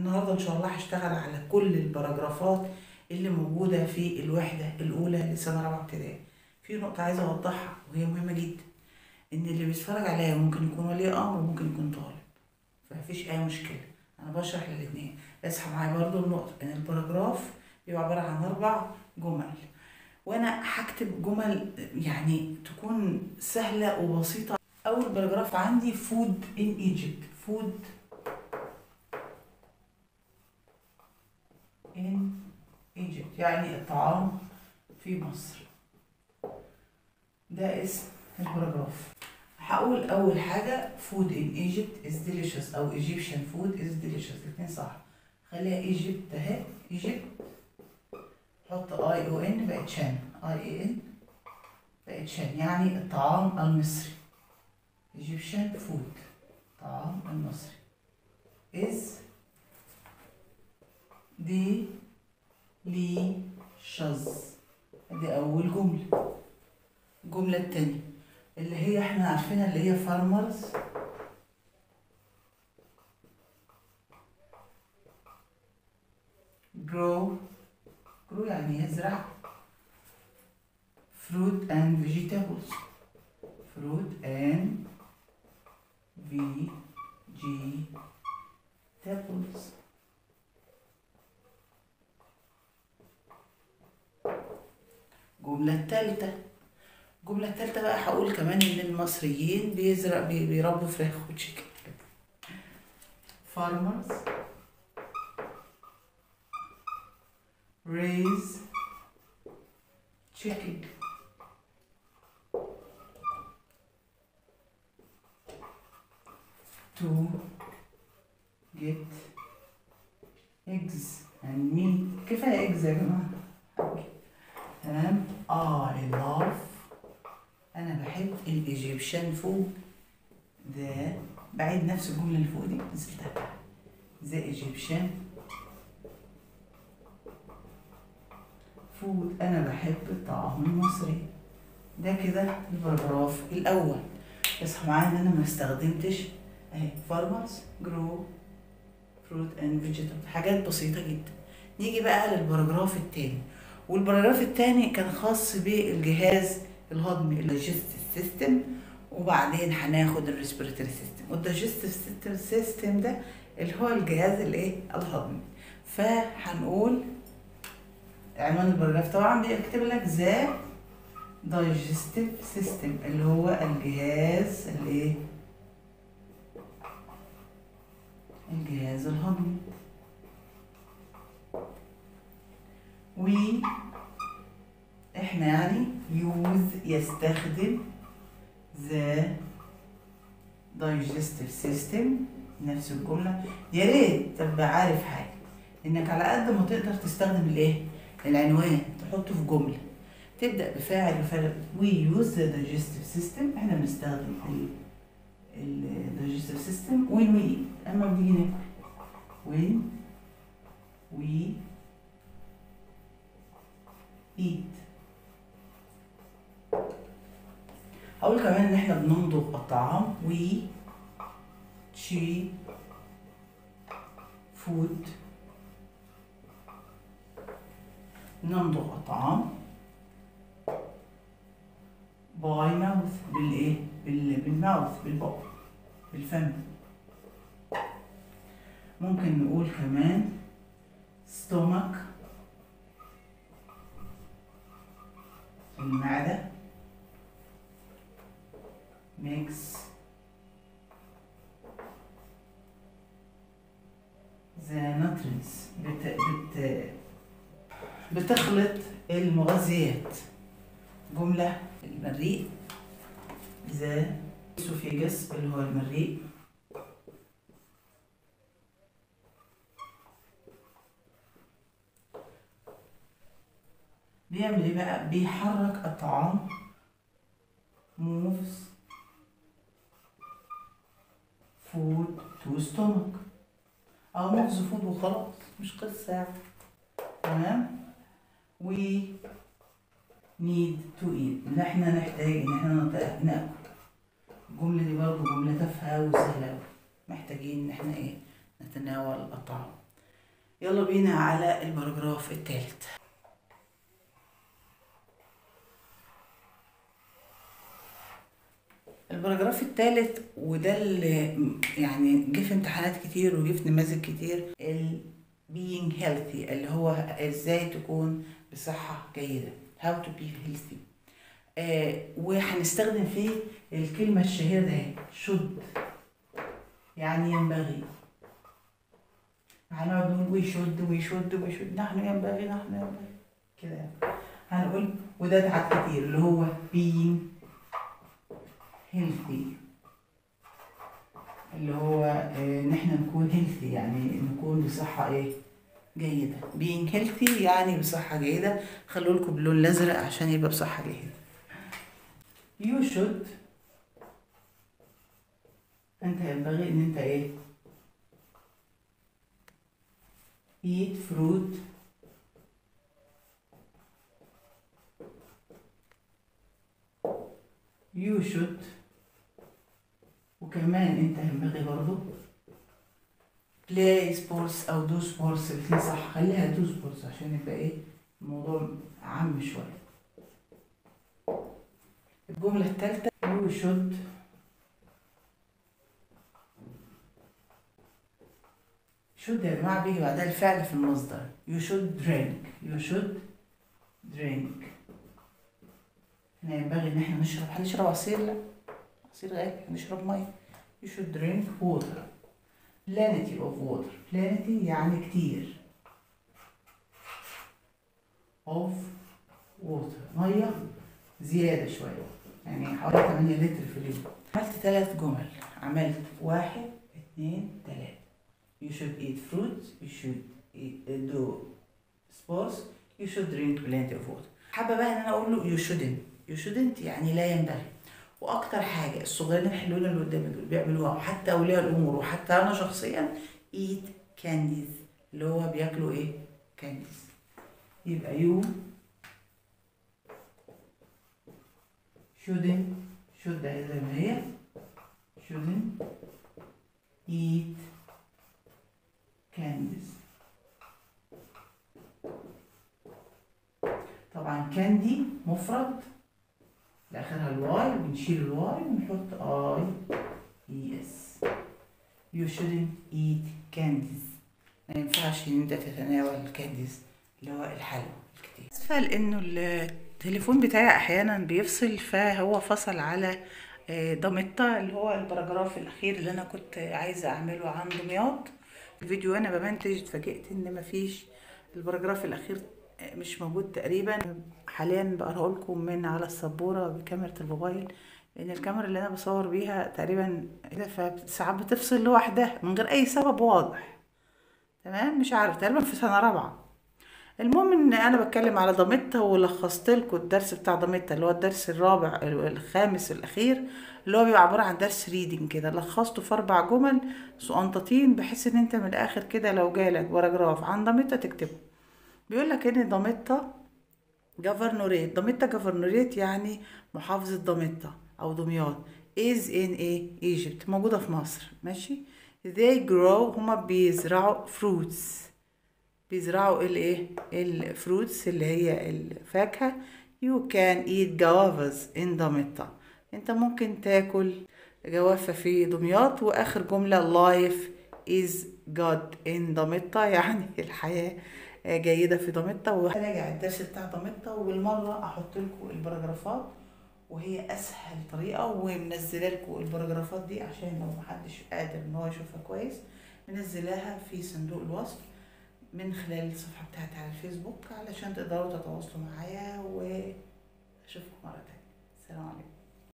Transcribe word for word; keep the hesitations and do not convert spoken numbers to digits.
النهارده ان شاء الله هشتغل على كل البراجرافات اللي موجوده في الوحده الاولى لسنه رابعه ابتدائي. في نقطه عايزه اوضحها وهي مهمه جدا، ان اللي بيتفرج عليا ممكن يكون ولي امر وممكن يكون طالب، فمفيش اي مشكله، انا بشرح للاثنين. اصحى معايا برضو النقطه ان الباراجراف بيبقى عباره عن اربع جمل، وانا هكتب جمل يعني تكون سهله وبسيطه. اول باراجراف عندي فود ان ايجيبت. فود in Egypt يعني الطعام في مصر. ده اسم الباراجراف. هقول أول حاجة food in Egypt is delicious أو Egyptian food is delicious، الاتنين صح. خليها Egypt أهي، Egypt حط I O N بقت شان، I A N بقت شان يعني الطعام المصري. Egyptian food الطعام المصري is دي لي شز. دي أول جملة. الجملة التانية اللي هي احنا عارفينها اللي هي farmers grow grow يعني يزرع fruit and vegetables. fruit and vegetables. الجملة التالتة الجملة التالتة بقى هقول كمان إن المصريين بيزرع بي- بيربوا فراخ وتشيكن. farmers raise chicken. to get eggs and meat. كفاية eggs يا جماعة. تمام. I love أنا بحب الإيجيبشن فود. ده بعيد نفس الجملة اللي فوق دي نزلتها. The Egyptian food أنا بحب الطعام المصري. ده كده الباراجراف الأول. اصحى معايا إن أنا ما استخدمتش أهي farmers grow fruit and vegetables، حاجات بسيطة جدا. نيجي بقى للباراجراف التاني، والباراجراف التاني كان خاص بالجهاز الهضمي الدايجستيف سيستم، وبعدين هناخد الريسبيراتوري سيستم. والدايجستيف سيستم ده اللي هو الجهاز الايه الهضمي. فهنقول عنوان الباراجراف طبعا بيكتب لك ذا دايجستيف سيستم اللي هو الجهاز الايه الجهاز الهضمي. و احنا يعني يوز يستخدم the digestive system نفس الجملة. يا ريت تبقى عارف حاجة، انك على قد ما تقدر تستخدم الايه العنوان تحطه في جملة تبدأ بفاعل وفعل. we use the digestive system احنا بنستخدم ال digestive system when we eat اما بنيجي ناكل. when we eat. هقول كمان ان احنا بنمضغ الطعام. we chew food. نمضغ الطعام by mouth بالايه بال بالماوث بالبق بالفم. ممكن نقول كمان stomach المعدة mix the nutrients بت... بت... بتخلط المغذيات. جملة المريء the esophagus اللي هو المريء بيعمل ايه بقى؟ بيحرك الطعام moves food to stomach او moves food وخلاص مش قصة يعني. تمام. we need to eat ان احنا نحتاج ان احنا ناكل. الجملة دي برضه جملة تافهة وسهلة اوي، محتاجين ان احنا ايه نتناول الطعام. يلا بينا على الباراجراف الثالث. الباراجراف الثالث وده اللي يعني جه في امتحانات كتير وجه في نماذج كتير، ال being healthy اللي هو ازاي تكون بصحة جيدة، how to be healthy. آه وهنستخدم فيه الكلمة الشهيرة ده should، يعني ينبغي. هنقعد نقول وي شود وي شود وي شود، نحن ينبغي نحن ينبغي كده يعني. هنقول وده تعب كتير اللي هو being healthy، اللي هو ان احنا نكون healthy يعني نكون بصحة ايه جيدة. being healthy يعني بصحة جيدة، خلوا لكم باللون الازرق عشان يبقى بصحة جيدة. you should، انت ينبغي ان انت ايه eat fruit you should، وكمان انت ينبغي برضو play sports او do sports. الاثنين صح، خليها do sports عشان يبقى ايه الموضوع عام شوية. الجملة الثالثة you should should يا جماعة بيجي بعدها الفعل في المصدر. you should drink you should drink، احنا ينبغي ان احنا نشرب. هنشرب عصير؟ لا، عصير غالي، هنشرب مية. you should drink water plenty of water. plenty يعني كتير of water مية زيادة شوية، يعني حوالي ثمانية لتر في اليوم. عملت ثلاث جمل، عملت واحد اتنين تلاتة. you should eat fruits you should eat, uh, do sports you should drink plenty of water. حابة بقى ان انا اقول له you shouldn't. you shouldn't يعني لا ينبغي. واكتر حاجة الصغيرين الحلوين اللي قدامي دول بيعملوها، وحتى اولياء الامور وحتى انا شخصيا، eat candies اللي هو بياكلوا ايه candies. يبقى you shouldn't should ده زي ما هي shouldn't eat candies. طبعا كاندي مفرد لآخرها الواي، بنشيل الواي ونحط اي اي اس. you shouldn't eat candies، ما ينفعش ان انت تتناول الكانديز اللي هو الحلوى الكتير. اسفه لانه التليفون بتاعي احيانا بيفصل، فهو فصل على ضميطة اللي هو الباراجراف الاخير اللي انا كنت عايزه اعمله عن دمياط. الفيديو انا بمنتج اتفاجئت ان مفيش الباراجراف الاخير، مش موجود تقريبا. حاليا بقراه لكم من على السبوره بكاميرا الموبايل، لان الكاميرا اللي انا بصور بيها تقريبا فساعات بتفصل لوحدها من غير اي سبب واضح. تمام، مش عارف، تقريبا في سنه رابعه. المهم ان انا بتكلم على ضميطة، ولخصت لكم الدرس بتاع ضميطة اللي هو الدرس الرابع الخامس الاخير، اللي هو بيبقى عباره عن درس ريدنج كده، لخصته في اربع جمل صغنطتين، بحيث ان انت من الاخر كده لو جالك باراجراف عن ضميطة تكتبه. بيقول لك ان ضميطة جفرنوريت، ضميطة جفرنوريت يعني محافظة ضميطة او دمياط، is in a Egypt موجودة في مصر. ماشي. they grow هما بيزرعوا fruits، بيزرعوا الايه الفروتس اللي هي الفاكهة. you can eat guavas in ضميطة، انت ممكن تاكل جوافة في دمياط. واخر جملة life is good in ضميطة، يعني الحياة جيدة في ضميطة. وهراجع الدرس بتاع ضميطة وبالمرة احط لكم الباراجرافات، وهي اسهل طريقة، ومنزله لكم الباراجرافات دي عشان لو محدش قادر ان هو يشوفها كويس، منزلاها في صندوق الوصف من خلال الصفحة بتاعتي على الفيسبوك، علشان تقدروا تتواصلوا معايا. واشوفكم مرة تانية. السلام عليكم.